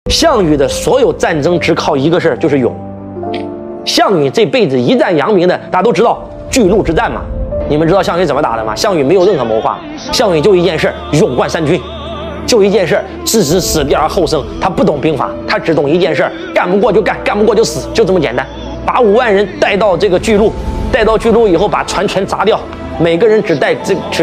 项羽的所有战争只靠一个事儿，就是勇。项羽这辈子一战扬名的，大家都知道巨鹿之战嘛。你们知道项羽怎么打的吗？项羽没有任何谋划，项羽就一件事，勇冠三军，就一件事，置之死地而后生。他不懂兵法，他只懂一件事，干不过就干，干不过就死，就这么简单。把5万人带到这个巨鹿，带到巨鹿以后，把船全砸掉，每个人只带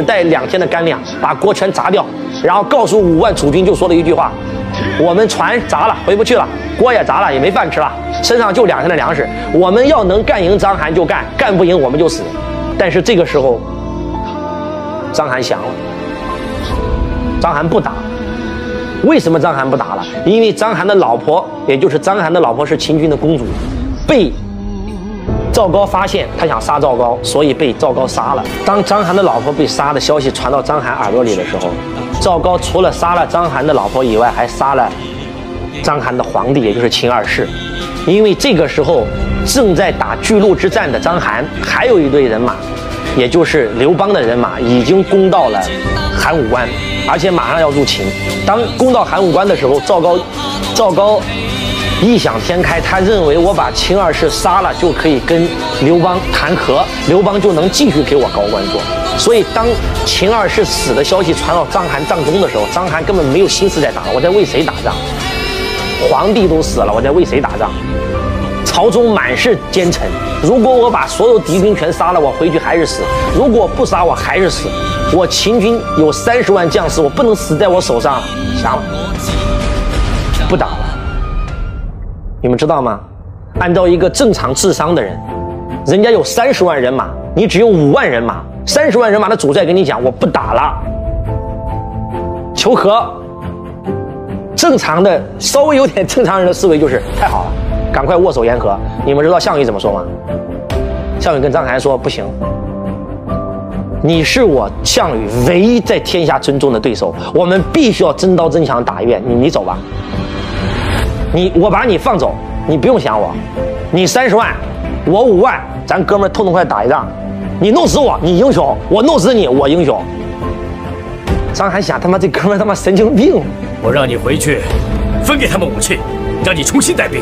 2天的干粮，把锅全砸掉，然后告诉5万楚军，就说了一句话：我们船砸了，回不去了，锅也砸了，也没饭吃了，身上就2天的粮食。我们要能干赢章邯就干，干不赢我们就死。但是这个时候，章邯降了，章邯不打。为什么章邯不打了？因为章邯的老婆，也就是章邯的老婆是秦军的公主，被赵高发现，他想杀赵高，所以被赵高杀了。当章邯的老婆被杀的消息传到章邯耳朵里的时候，赵高除了杀了章邯的老婆以外，还杀了章邯的皇帝，也就是秦二世。因为这个时候正在打巨鹿之战的章邯，还有一队人马，也就是刘邦的人马，已经攻到了函谷关，而且马上要入秦。当攻到函谷关的时候，赵高异想天开，他认为我把秦二世杀了，就可以跟刘邦谈和，刘邦就能继续给我高官做。所以当秦二世死的消息传到章邯帐中的时候，章邯根本没有心思在打了，我在为谁打仗？皇帝都死了，我在为谁打仗？朝中满是奸臣，如果我把所有敌军全杀了，我回去还是死；如果不杀，我还是死。我秦军有30万将士，我不能死在我手上。降了，不打了。你们知道吗？按照一个正常智商的人，人家有30万人马，你只有5万人马，30万人马的主帅跟你讲我不打了，求和。正常的稍微有点正常人的思维就是太好了，赶快握手言和。你们知道项羽怎么说吗？项羽跟章邯说不行，你是我项羽唯一在天下尊重的对手，我们必须要真刀真枪打一遍。你走吧，我把你放走，你不用想我，你30万，我5万，咱哥们痛快打一仗。你弄死我，你英雄；我弄死你，我英雄。章邯想，他妈这哥们他妈神经病。 我让你回去，分给他们武器，让你重新带兵。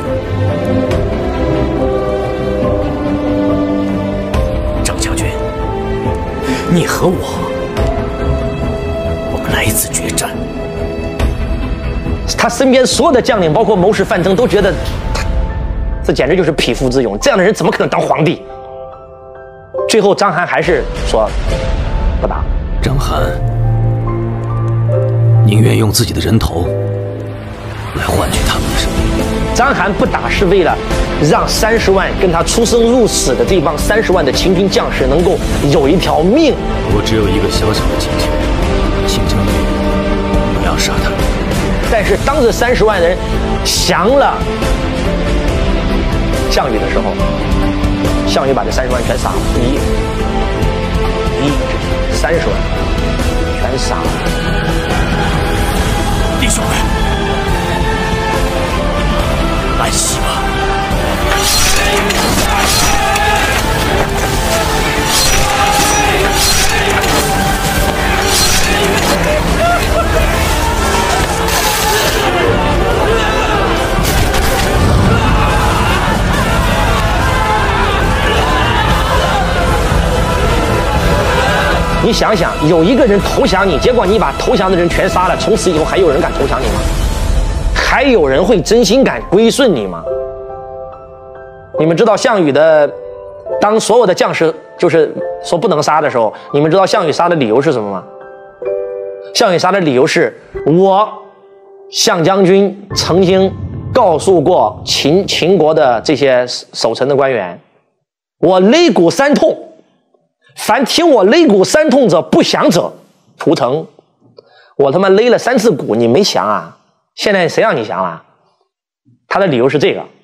张将军，你和我们来一次决战。 他身边所有的将领，包括谋士范增，都觉得这简直就是匹夫之勇，这样的人怎么可能当皇帝？最后章邯还是说不打。 章邯宁愿用自己的人头来换取他们的生命。 章邯不打是为了让30万跟他出生入死的这帮30万的秦军将士能够有一条命。 我只有一个小小的请求，请将军不要杀他。 但是当这30万人降了项羽的时候，项羽把这30万全杀了，30万全杀了。 弟兄们，安息吧。 你想想，有一个人投降你，结果你把投降的人全杀了，从此以后还有人敢投降你吗？还有人会真心敢归顺你吗？你们知道项羽的，当所有的将士就是说不能杀的时候，你们知道项羽杀的理由是什么吗？项羽杀的理由是，我项将军曾经告诉过秦国的这些守城的官员，我擂鼓三痛，凡听我擂鼓三痛者不降者屠城。我他妈擂了3次鼓，你没降啊？现在谁让你降了？他的理由是这个。